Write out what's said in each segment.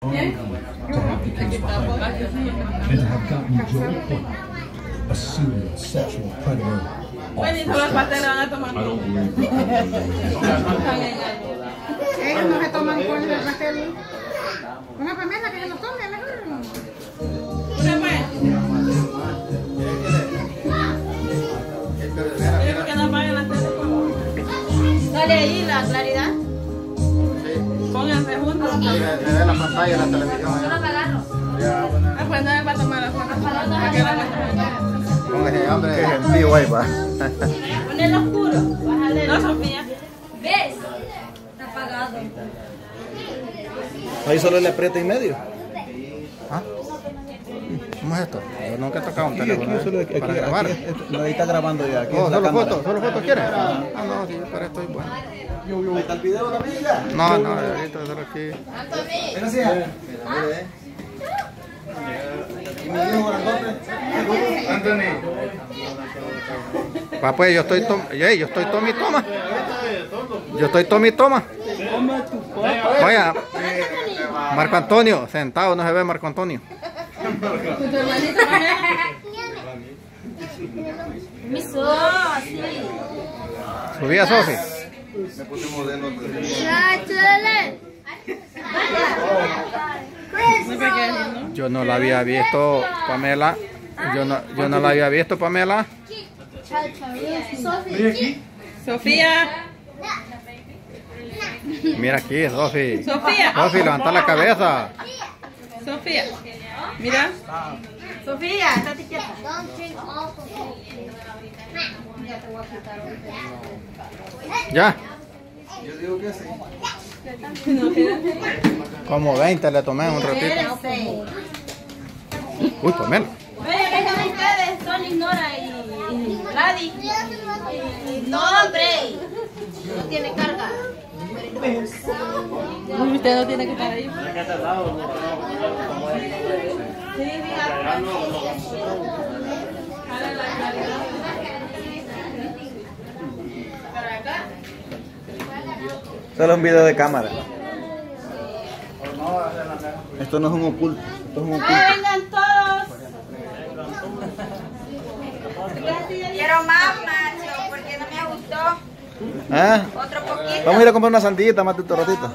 And to have gotten Joel Hook, a serial sexual predator, off the streets. I don't believe Ellos no se toman con el pastel. Una promesa que se lo tome mejor. Dale ahí la claridad. Pónganse juntos. Le dé la pantalla a la televisión. Yo lo agarro. Ah, pues no me va a tomar la foto. Póngase hambre en vivo ahí, va. Ponelo oscuro. Bájale. No, Sofía. ¿Ves? Está apagado. Ahí solo le aprieta en medio. ¿Ah? ¿Cómo es esto? Yo nunca he tocado un Aquí, teléfono solo aquí, para grabar. no, ahí está grabando ya. Aquí Oh, es la solo cámara. fotos quieres. Ah, no, sí, yo para esto estoy bueno. Ahí está el video también ya. No, ahorita solo aquí. Gracias. Y mi hijo grandote. Anthony. Va pues, yo estoy Tommy Toma. Yo estoy Tommy Toma. Vaya, Marco Antonio, sentado, no se ve Marco Antonio. Mi así. Subía Sofi. Me puse modelo. Yo no la había visto, Pamela. Yo no la había visto, Pamela. Sofía. Mira aquí, Sofi. Sofía. Sofi, levanta la cabeza. Sofía. Mira. Sofía, estate quieta. Ya. Yo digo que sí. Como 20 le tomé un ratito. Uy, Pamela. Oye, vengan ustedes, Tony, Nora y Gladys. No, hombre. No tiene carga. Usted no tiene que estar ahí. Solo un video de cámara. Esto no es un oculto. Esto es un oculto. Vengan todos. Quiero más, macho, porque no me gustó. ¿Ah? Otro poquito. Vamos a ir a comprar una sandita más de otro ratito.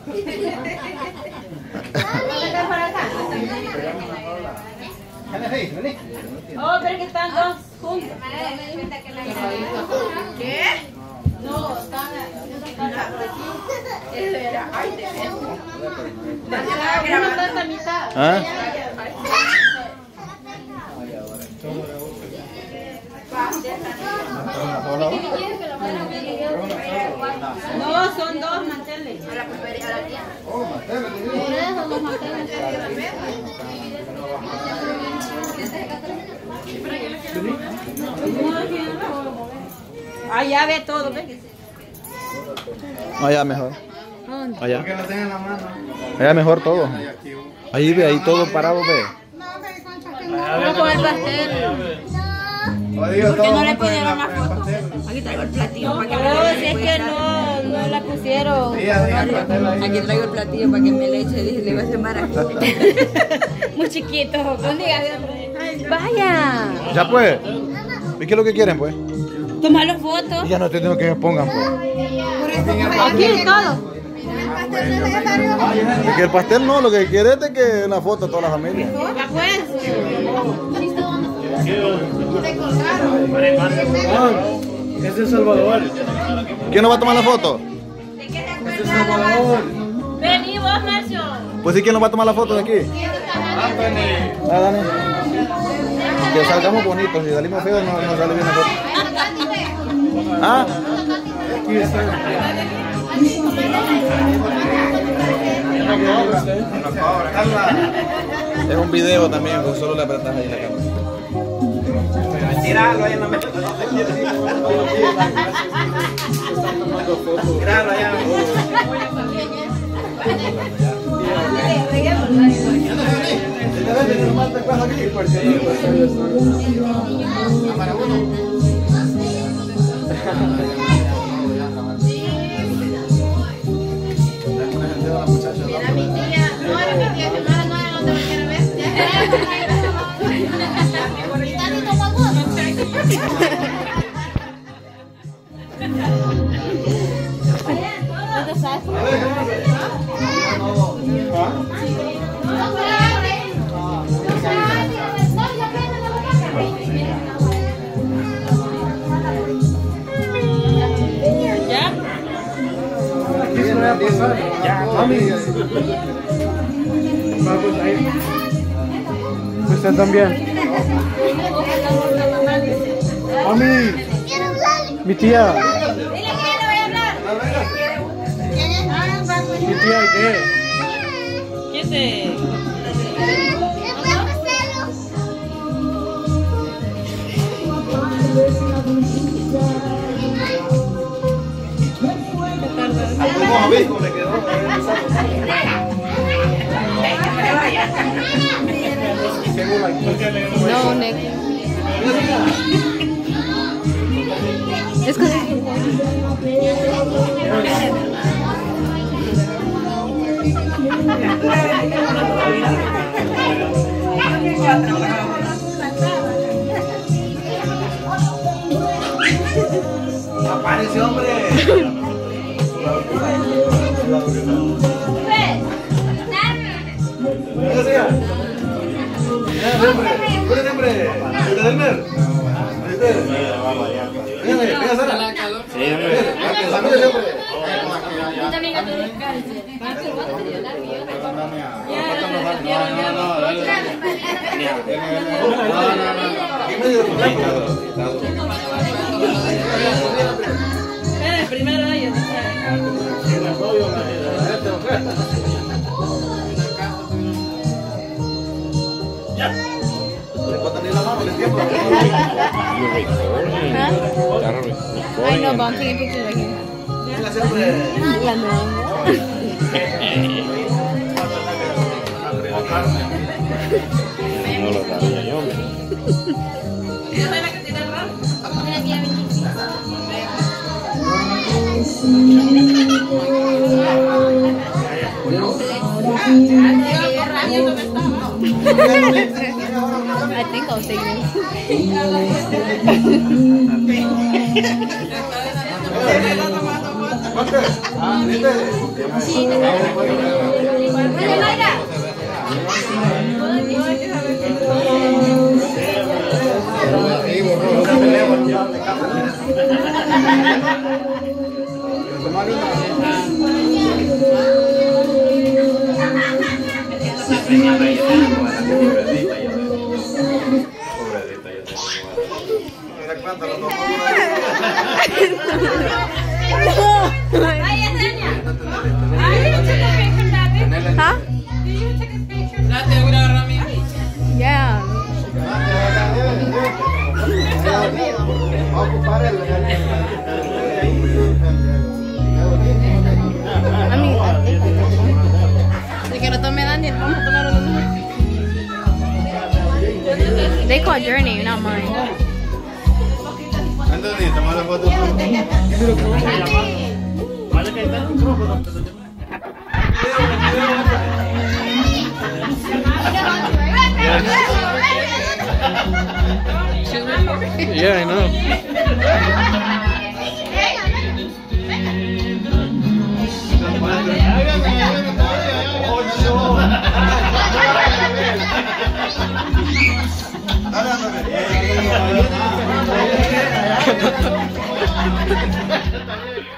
Oh, pero que están dos juntos. ¿Qué? No, están aquí. Ay, te uno está en mitad. ¿Ah? No, son dos manteles. A la tía. Por eso los manteles. Allá ve todo, ve. Allá mejor. Allá. Allá mejor todo. Ahí ve, ahí todo parado ve. Vamos con el pastel. ¿Por qué no le pidieron la foto? Aquí traigo el platillo para que me le eche. Si es que no la pusieron. Aquí traigo el platillo para que me le eche. Dije, le iba a hacer maracuyá. Muy chiquito. Vaya. Ya pues. ¿Y qué es lo que quieren pues? Toma las fotos. Y ya no te tengo que me pongan pues. Aquí todo. Y que el pastel no, lo que quiere es de que la foto de toda la familia. Ya pues. Es de Salvador. ¿Quién nos va a tomar la foto? Vení vos, Marcio. Pues sí, ¿quién nos va a tomar la foto de aquí? Ah, Dani. Que salgamos bonitos, si salimos feos no sale bien la foto. ¿Ah? Es un video también, pues solo le apretas ahí la cámara. Tíralo ahí en la mesa. Tíralo allá. Mira mi tía, no era mi tía. Ya, mami. Vamos ahí. Usted también. Mami. Mi tía. Mi tía, ¿qué? ¿Quién te...? Le quedó. No, Nick. Es que... Aparece, hombre. Espera, primero ellos. I know, but I'm taking pictures right here. La No lo sabía yo. Yo soy la que tiene el rol. I think I'll take this. Huh? Yeah. I mean, de que lo tome Daniel, vamos a tomarlo los dos. They call your name, not mine. Anthony, toma la foto. Yeah, I know. Dale,